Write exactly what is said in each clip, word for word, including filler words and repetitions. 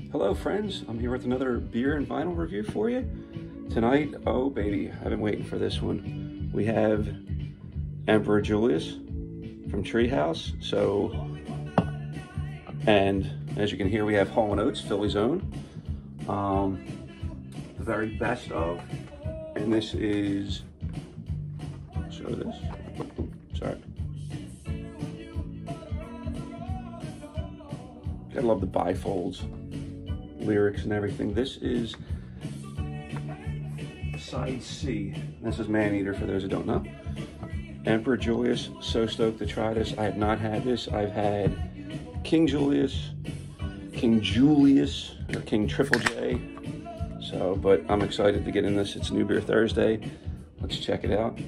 Hello friends, I'm here with another beer and vinyl review for you. Tonight, oh baby, I've been waiting for this one. We have Emperor Julius from Treehouse. So, and as you can hear, we have Hall and Oates, Philly's own. Um, the very best of, and this is, show this, sorry. I love the bifolds, lyrics and everything. This is side C. This is Maneater for those who don't know. Emperor Julius, so stoked to try this. I have not had this. I've had King Julius, King Julius, or King Triple J. So, but I'm excited to get in this. It's New Beer Thursday. Let's check it out.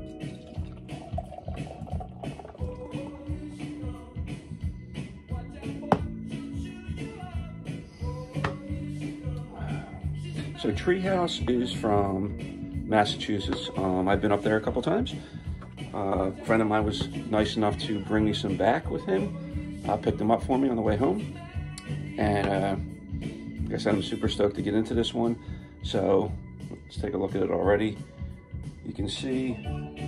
So Treehouse is from Massachusetts. Um, I've been up there a couple times. Uh, a friend of mine was nice enough to bring me some back with him. Uh, picked them up for me on the way home. And uh, like I said, I'm super stoked to get into this one. So let's take a look at it already. You can see,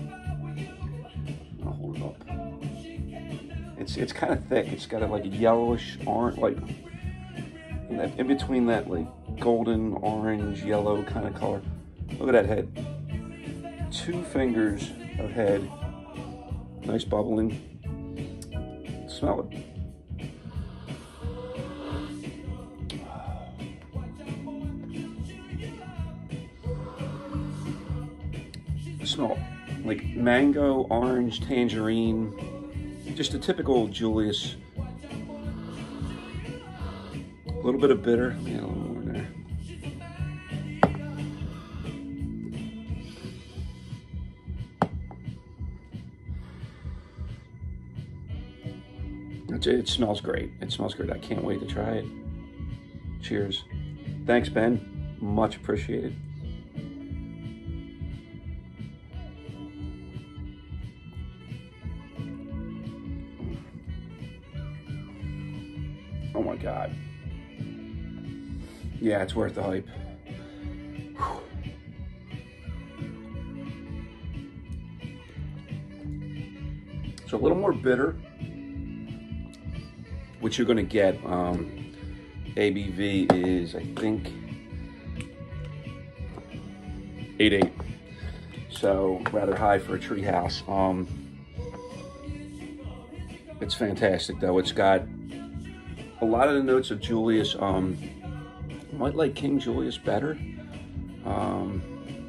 I'll hold it up. It's, it's kind of thick. It's got a, like a yellowish orange, like in, that, in between that like golden, orange, yellow kind of color. Look at that head. Two fingers of head. Nice bubbling. Smell it. Smell like mango, orange, tangerine. Just a typical Julius. A little bit of bitter. Yeah, a little more there. It smells great. It smells great. I can't wait to try it. Cheers. Thanks, Ben. Much appreciated. Oh my God. Yeah, it's worth the hype. Whew. So a little more bitter, which you're gonna get. Um, A B V is, I think, eight eight. So rather high for a Treehouse. Um, it's fantastic though. It's got a lot of the notes of Julius. Um, I might like King Julius better. Um,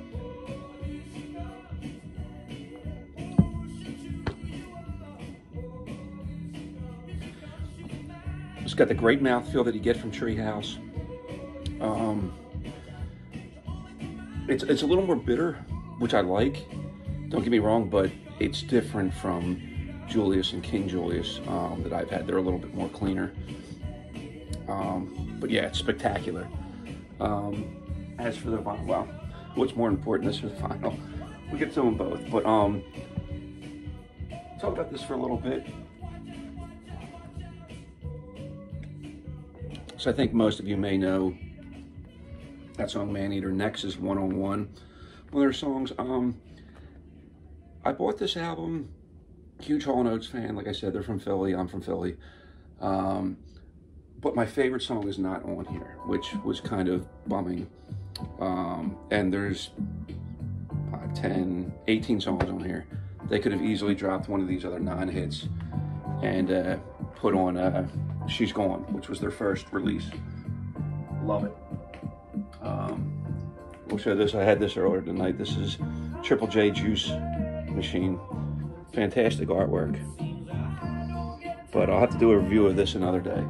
It's got the great mouthfeel that you get from Treehouse. Um, it's, it's a little more bitter, which I like. Don't get me wrong, but it's different from Julius and King Julius um, that I've had. They're a little bit more cleaner. Um, but yeah, it's spectacular. Um, as for the vinyl, well, what's more important is for the vinyl. We get to them both, but um, talk about this for a little bit. So I think most of you may know that song Maneater. Next is one oh one. One of their songs. Um, I bought this album, huge Hall and Oates fan. Like I said, they're from Philly. I'm from Philly. Um, but my favorite song is not on here, which was kind of bumming. Um, and there's five, ten, eighteen songs on here. They could have easily dropped one of these other non-hits and uh, put on uh, She's Gone, which was their first release. Love it. Um, we'll show this. I had this earlier tonight. This is Triple J Juice Machine. Fantastic artwork. But I'll have to do a review of this another day.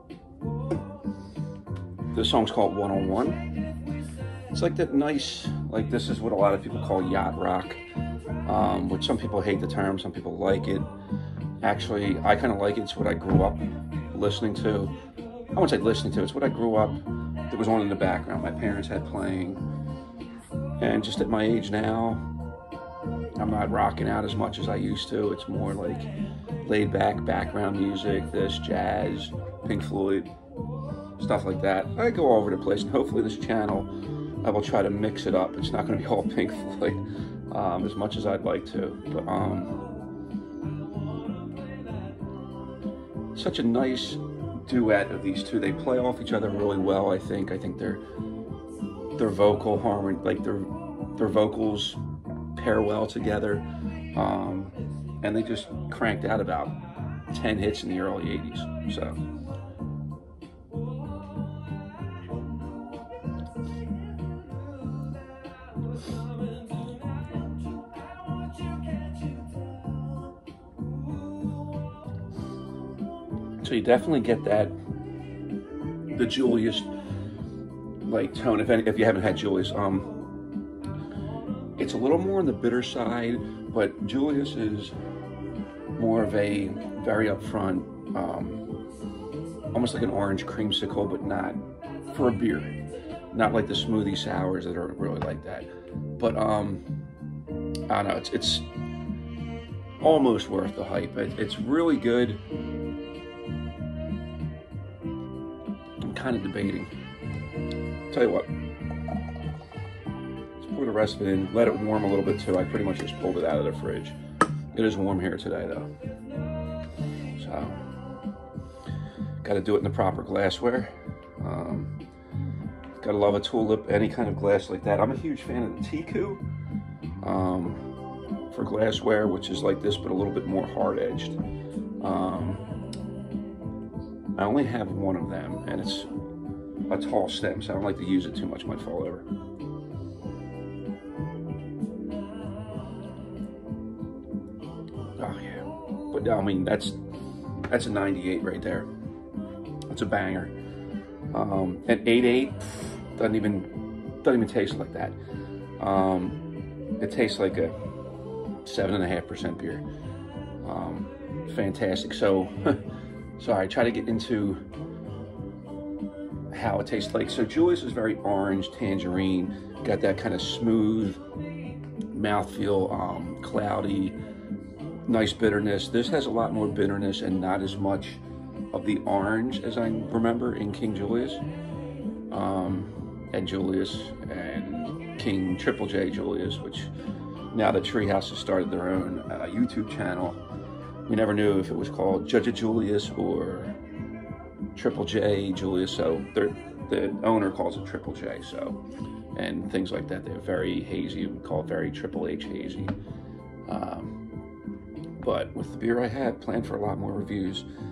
This song's called one oh one. It's like that nice, like this is what a lot of people call yacht rock, um, which some people hate the term, some people like it. Actually, I kind of like it. It's what I grew up listening to. I won't say listening to, it's what I grew up, that was on in the background. My parents had playing. And just at my age now, I'm not rocking out as much as I used to. It's more like laid back background music, this, jazz, Pink Floyd. stuff like that. I go all over the place, and hopefully this channel, I will try to mix it up. It's not going to be all Pink Floyd um, as much as I'd like to. But um, such a nice duet of these two. They play off each other really well, I think. I think their their vocal harmony, like their their vocals pair well together. Um, and they just cranked out about ten hits in the early eighties. So So you definitely get that, the Julius like tone. If any, if you haven't had Julius, um, it's a little more on the bitter side, but Julius is more of a very upfront, um, almost like an orange creamsicle, but not for a beer. Not like the smoothie sours that are really like that. But um, I don't know, it's it's almost worth the hype. It, it's really good. I'm kind of debating. Tell you what, let's pour the rest of it in. Let it warm a little bit too. I pretty much just pulled it out of the fridge. It is warm here today though. So, got to do it in the proper glassware. Um, gotta love a tulip, any kind of glass like that. I'm a huge fan of the Teku um, for glassware, which is like this, but a little bit more hard-edged. Um, I only have one of them, and it's a tall stem, so I don't like to use it too much, it might fall over. Oh yeah, but I mean, that's that's a ninety-eight right there. It's a banger. Um, an eight eight doesn't even doesn't even taste like that. Um, it tastes like a seven and a half percent beer. Um, fantastic. So, sorry, I try to get into how it tastes like. So Julius is very orange, tangerine, got that kind of smooth mouthfeel, um, cloudy, nice bitterness. This has a lot more bitterness and not as much of the orange as I remember in King Julius, um, and Julius and King Triple J Julius, which now the Treehouse has started their own uh, YouTube channel. We never knew if it was called Judge Julius or Triple J Julius, so the owner calls it Triple J, so, and things like that. They're very hazy, we call it very Triple H hazy. Um, but with the beer I had, planned for a lot more reviews.